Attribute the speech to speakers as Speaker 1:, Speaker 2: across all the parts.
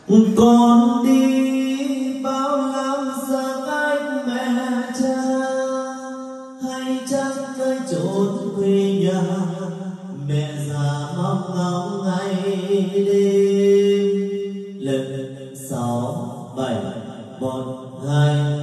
Speaker 1: Con đi bao năm xa cách mẹ cha, hay chắc nơi chốn quê nhà, mẹ già ngóng ngóng ngày đêm. Lần 6 7 1 2.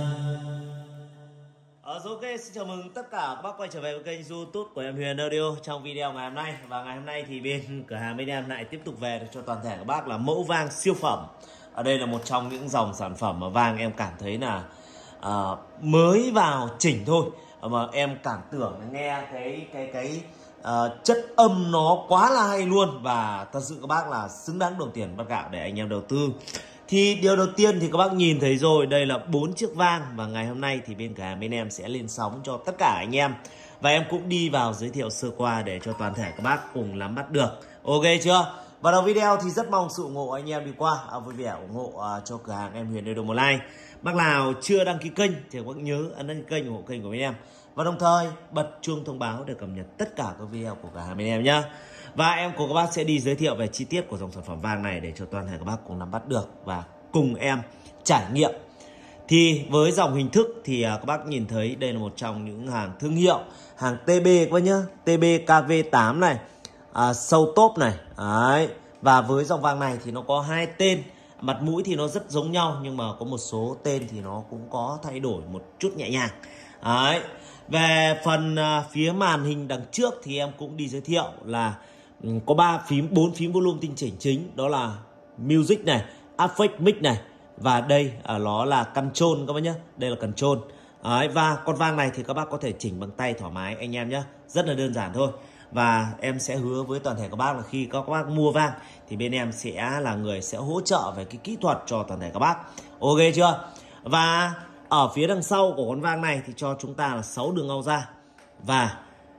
Speaker 1: Ok, xin chào mừng tất cả các bác quay trở về với kênh YouTube của em Huyền Audio. Trong video ngày hôm nay, và ngày hôm nay thì bên cửa hàng bên em lại tiếp tục về cho toàn thể các bác là mẫu vang siêu phẩm. Ở đây là một trong những dòng sản phẩm mà vang em cảm thấy là mới vào chỉnh thôi, mà em cảm tưởng nghe cái chất âm nó quá là hay luôn, và thật sự các bác là xứng đáng đồng tiền bát gạo để anh em đầu tư. Thì điều đầu tiên thì các bác nhìn thấy rồi, đây là 4 chiếc vang, và ngày hôm nay thì bên cửa hàng bên em sẽ lên sóng cho tất cả anh em, và em cũng đi vào giới thiệu sơ qua để cho toàn thể các bác cùng nắm bắt được. Ok chưa? Vào đầu video thì rất mong sự ủng hộ anh em đi qua vui vẻ ủng hộ cho cửa hàng em Huyền Audio một like. Bác nào chưa đăng ký kênh thì các bác nhớ ấn đăng ký kênh ủng hộ kênh của bên em, và đồng thời bật chuông thông báo để cập nhật tất cả các video của cửa hàng bên em nhé. Và em cùng các bác sẽ đi giới thiệu về chi tiết của dòng sản phẩm vang này để cho toàn thể các bác cùng nắm bắt được và cùng em trải nghiệm. Thì với dòng hình thức thì các bác nhìn thấy đây là một trong những hàng thương hiệu, hàng TB các bác nhá, TB KV8 này, sâu top này. Đấy. Và với dòng vang này thì nó có 2 tên, mặt mũi thì nó rất giống nhau nhưng mà có một số tên thì nó cũng có thay đổi một chút nhẹ nhàng. Đấy. Về phần phía màn hình đằng trước thì em cũng đi giới thiệu là có 4 phím volume tinh chỉnh chính, đó là Music này, Affect Mic này, và đây nó là Control các bác nhé, đây là Control. Đấy, và con vang này thì các bác có thể chỉnh bằng tay thoải mái anh em nhé, rất là đơn giản thôi. Và em sẽ hứa với toàn thể các bác là khi các bác mua vang thì bên em sẽ là người sẽ hỗ trợ về cái kỹ thuật cho toàn thể các bác. Ok chưa? Và ở phía đằng sau của con vang này thì cho chúng ta là 6 đường out ra, và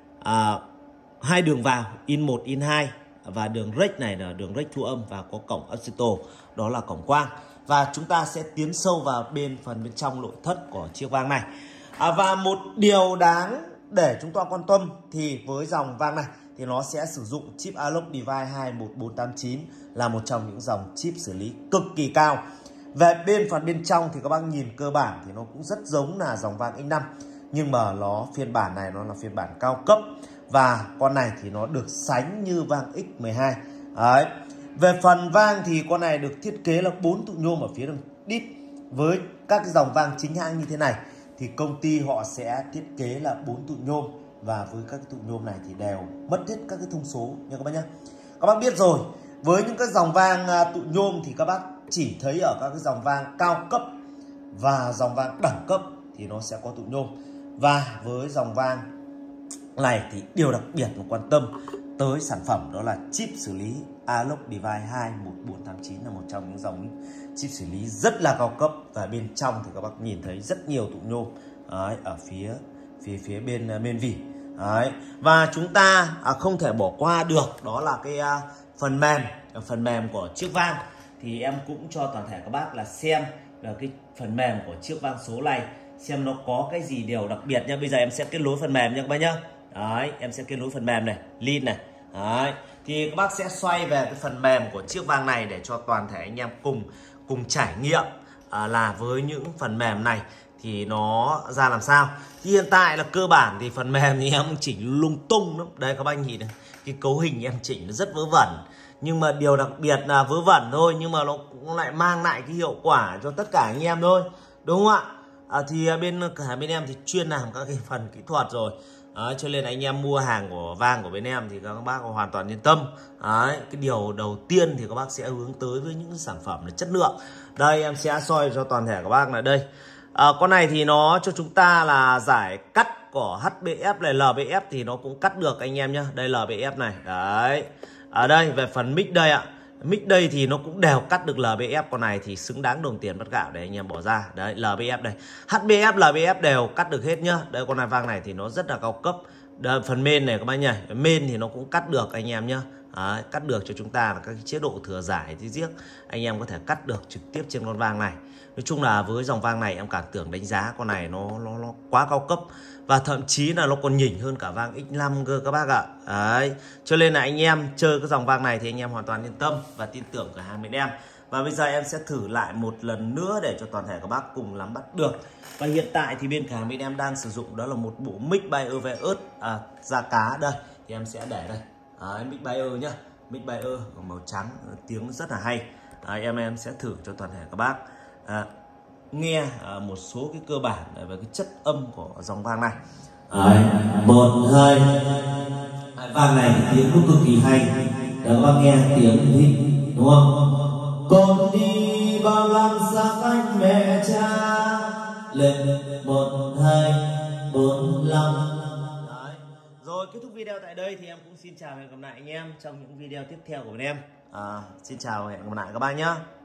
Speaker 1: 2 đường vào, in 1 in 2, và đường rec này là đường rec thu âm, và có cổng auxito, đó là cổng quang. Và chúng ta sẽ tiến sâu vào phần bên trong nội thất của chiếc vang này. Và một điều đáng để chúng ta quan tâm thì với dòng vang này thì nó sẽ sử dụng chip Alok Device 21489, là một trong những dòng chip xử lý cực kỳ cao. Về phần bên trong thì các bác nhìn cơ bản thì nó cũng rất giống là dòng vang X5, nhưng mà phiên bản này nó là phiên bản cao cấp, và con này thì nó được sánh như vang X12. Đấy. Về phần vang thì con này được thiết kế là 4 tụ nhôm ở phía đằng đít. Với các cái dòng vang chính hãng như thế này thì công ty họ sẽ thiết kế là 4 tụ nhôm, và với các cái tụ nhôm này thì đều mất hết các cái thông số nha các bác nhé. Các bác biết rồi, với những cái dòng vang tụ nhôm thì các bác chỉ thấy ở các cái dòng vang cao cấp và dòng vang đẳng cấp thì nó sẽ có tụ nhôm. Và với dòng vang này thì điều đặc biệt mà quan tâm tới sản phẩm đó là chip xử lý Alok Device 21489, là một trong những dòng chip xử lý rất là cao cấp, và bên trong thì các bác nhìn thấy rất nhiều tụ nhôm ở phía bên vỉ. Đấy. Và chúng ta không thể bỏ qua được đó là cái phần mềm của chiếc vang. Thì em cũng cho toàn thể các bác là xem là cái phần mềm của chiếc vang số này, xem nó có cái gì điều đặc biệt nha. Bây giờ em sẽ kết nối phần mềm nha các bác nhá. Đấy, em sẽ kết nối phần mềm này, link này. Đấy, thì các bác sẽ xoay về cái phần mềm của chiếc vang này để cho toàn thể anh em cùng trải nghiệm là với những phần mềm này thì nó ra làm sao. Thì hiện tại là cơ bản thì phần mềm thì em chỉnh lung tung lắm. Đây các bác nhìn này, cái cấu hình em chỉnh nó rất vớ vẩn, nhưng mà điều đặc biệt là vớ vẩn thôi, nhưng mà nó cũng lại mang lại cái hiệu quả cho tất cả anh em thôi, đúng không ạ? Thì bên em thì chuyên làm các cái phần kỹ thuật rồi. Đấy, cho nên anh em mua hàng của vang của bên em thì các bác hoàn toàn yên tâm. Đấy, cái điều đầu tiên thì các bác sẽ hướng tới với những sản phẩm là chất lượng. Đây em sẽ soi cho toàn thể các bác là đây. Con này thì nó cho chúng ta là giải cắt của HBF này, LBF thì nó cũng cắt được anh em nhé. Đây LBF này. Đấy. Ở đây về phần mic đây ạ. Mic đây thì nó cũng đều cắt được LBF, con này thì xứng đáng đồng tiền bát gạo để anh em bỏ ra. Đấy, LBF đây. HBF, LBF đều cắt được hết nhá. Đây con này vang này thì nó rất là cao cấp. Đây, phần main này các bác nhỉ. Main thì nó cũng cắt được anh em nhá. Đấy, cắt được cho chúng ta là các cái chế độ thừa giải thì riêng anh em có thể cắt được trực tiếp trên con vang này. Nói chung là với dòng vang này em cảm tưởng đánh giá con này nó quá cao cấp, và thậm chí là nó còn nhỉnh hơn cả vang X5 cơ các bác ạ. Đấy, cho nên là anh em chơi cái dòng vang này thì anh em hoàn toàn yên tâm và tin tưởng cửa hàng bên em. Và bây giờ em sẽ thử lại một lần nữa để cho toàn thể các bác cùng nắm bắt được. Và hiện tại thì bên cửa hàng bên em đang sử dụng đó là một bộ mic Bayer VS da cá. Đây thì em sẽ để đây mic Bayer nhá, mic Bayer màu trắng, tiếng rất là hay. Em sẽ thử cho toàn thể các bác nghe một số cái cơ bản về cái chất âm của dòng vang này.
Speaker 2: 1 2 vang này tiếng nó cực kỳ hay, để các bác nghe tiếng hít đúng không? Con đi bao năm xa cách mẹ cha, lên 1 2 4 5.
Speaker 1: Rồi kết thúc video tại đây thì em cũng xin chào và hẹn gặp lại anh em trong những video tiếp theo của bên em. Xin chào và hẹn gặp lại các bác nhé.